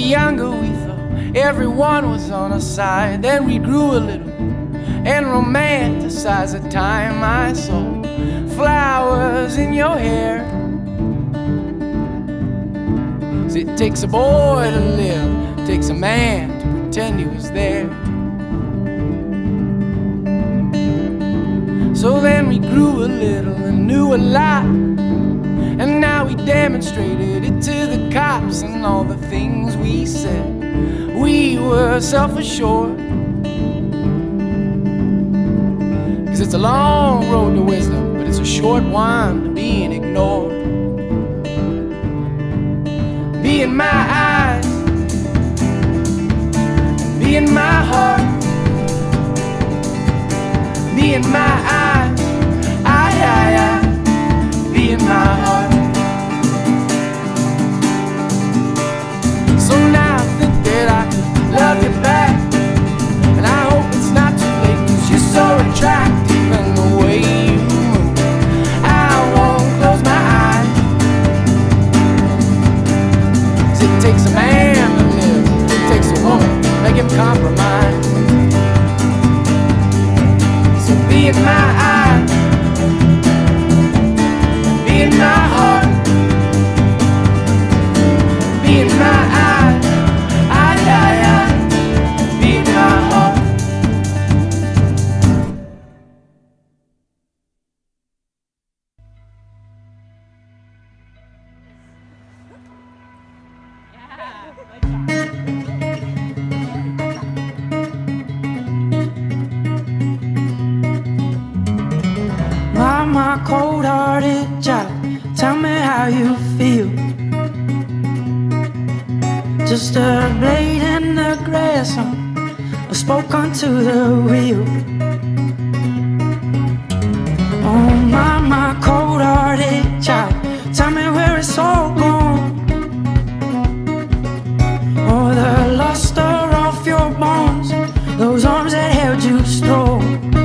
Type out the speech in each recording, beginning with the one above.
younger, we thought everyone was on our side. Then we grew a little and romanticized the time I saw flowers in your hair. 'Cause it takes a boy to live, it takes a man to pretend he was there. So then we grew a little and knew a lot, and now we demonstrated it to the cops. And all the things we said, we were self-assured. 'Cause it's a long road to wisdom, but it's a short one to being ignored. Be in my eyes, be in my heart, be in my eyes, I, be in my heart. So now I think that I could love you back, and I hope it's not too late, 'cause you're so attractive and the way you move, I won't close my eyes. 'Cause it takes a man to live, it takes a woman to make him compromise. So be in my eyes, be in my heart, be in my eyes, I, be in my heart. My cold-hearted child, tell me how you feel. Just a blade in the grass, I spoke onto the wheel. Oh my cold-hearted child, tell me where it's all gone. Oh, the luster off your bones, those arms that held you strong.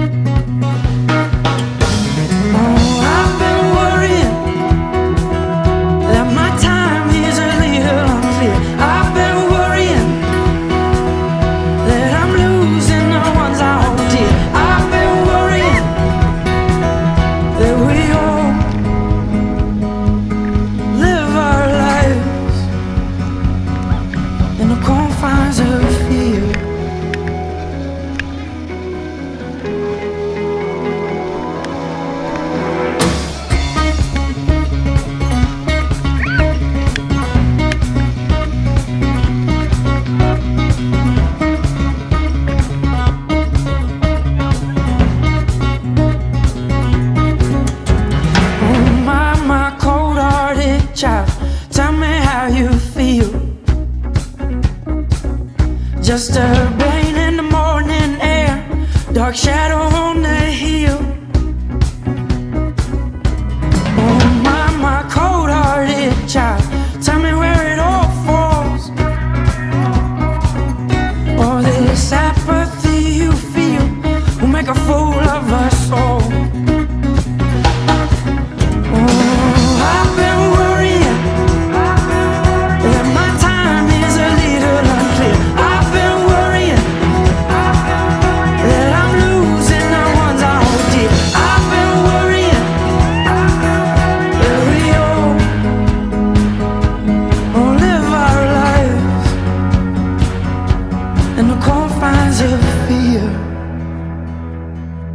Just a rain in the morning air, dark shadow on the hill. Oh my cold-hearted child, tell me where it all falls. Oh, this apathy you feel will make a fool of us all. In the confines of fear.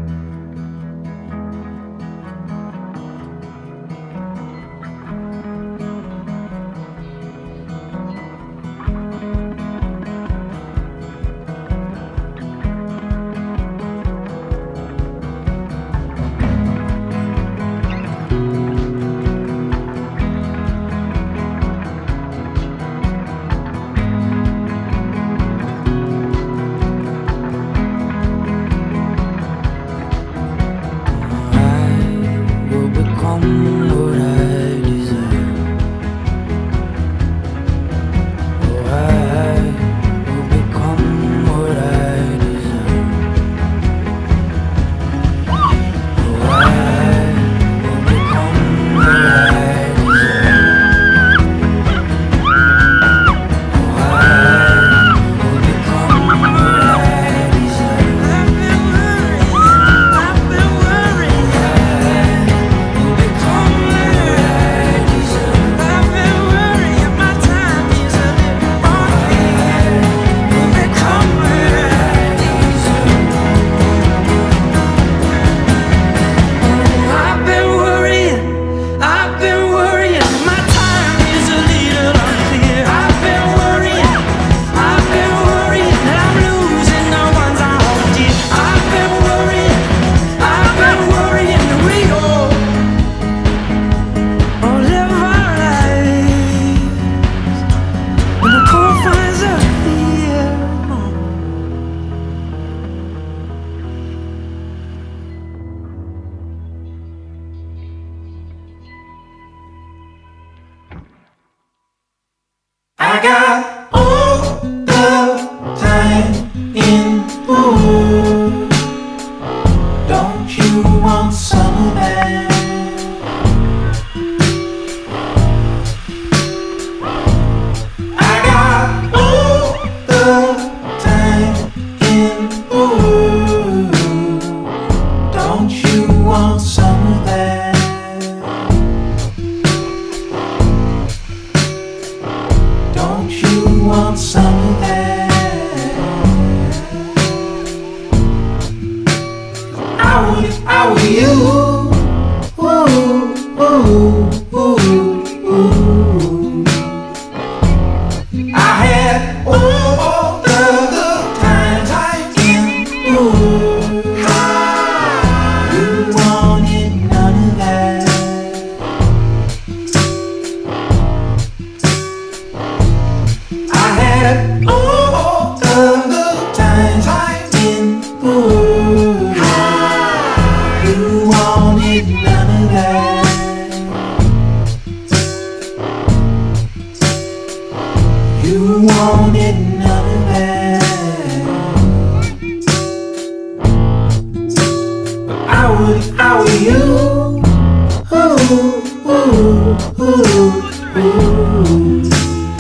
I got all the time in the world. Don't you want some of that? I got all the time in the world. Don't you want some of that? Don't you want some of that? I would if I were you. Ooh, ooh, ooh, ooh. I had all the time in the world. You wanted none of that. I had all the time in the world. You wanted none of that. You wanted none of that. But I would if I were you. Ooh, ooh, ooh, ooh.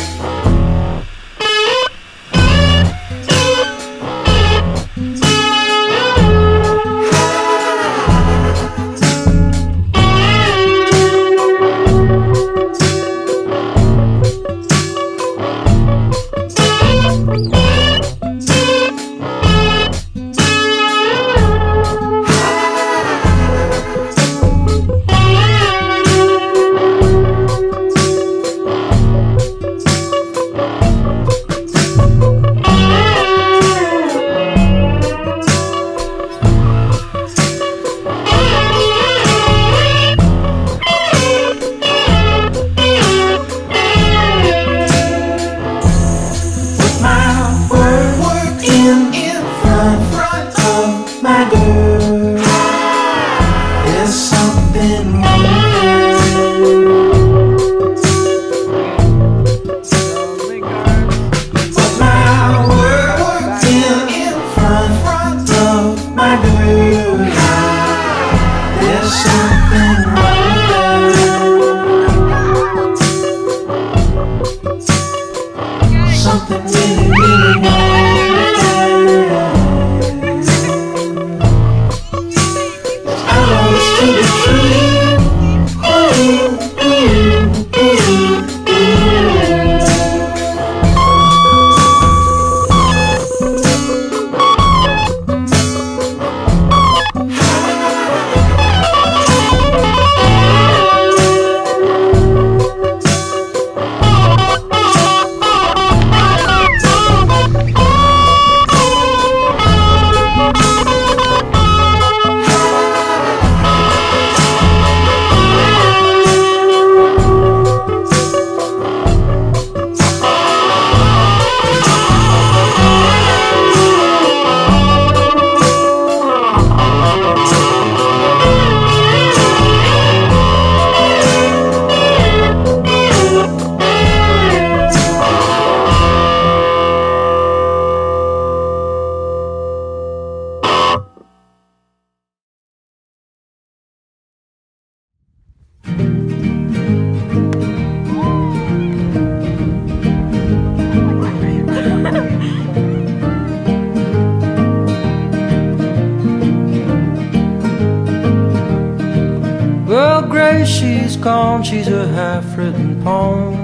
Well, Grace, she's gone, she's a half-written poem.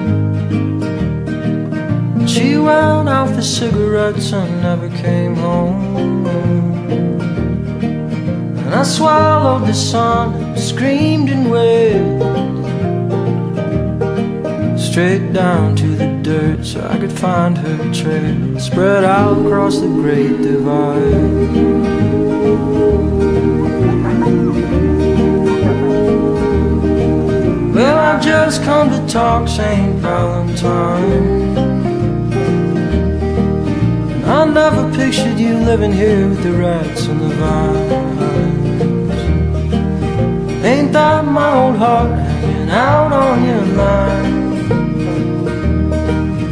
She wound out the cigarettes and never came home. And I swallowed the sun and screamed and wailed straight down to the dirt so I could find her trail spread out across the great divide. Well, I've just come to talk St. Valentine. I never pictured you living here with the rats and the vines. Ain't that my old heart hanging out on your line?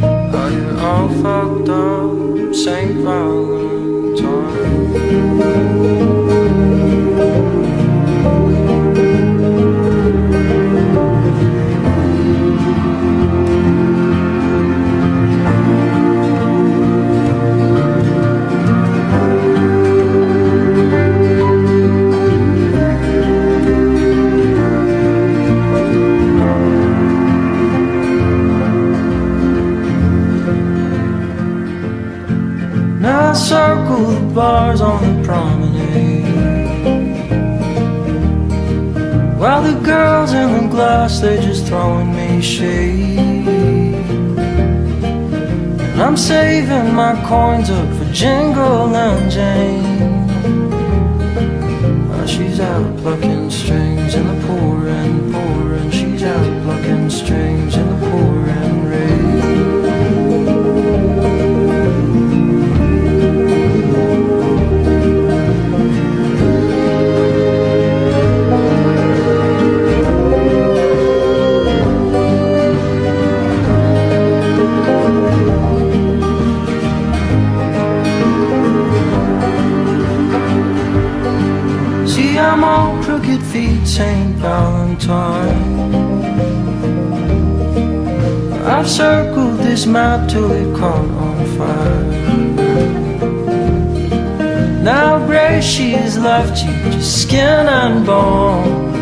St. Valentine. Now I circle the bars on the promenade, while the girls in the glass, they're just throwing me shade. And I'm saving my coins up for Jingle and Jane, while she's out plucking strings in the pouring, pouring. She's out plucking strings in the pouring rain. I'm on crooked feet, St. Valentine. I've circled this map till it caught on fire. Now Grace, she has left you just skin and bone.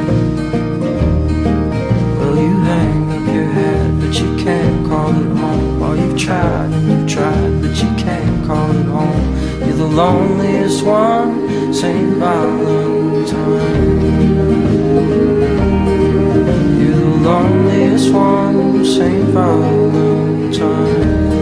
Well, you hang up your head, but you can't call it home. Oh, you've tried and you've tried, but you can't call it home. You're the loneliest one, St. Valentine. You're the loneliest one, St. Valentine.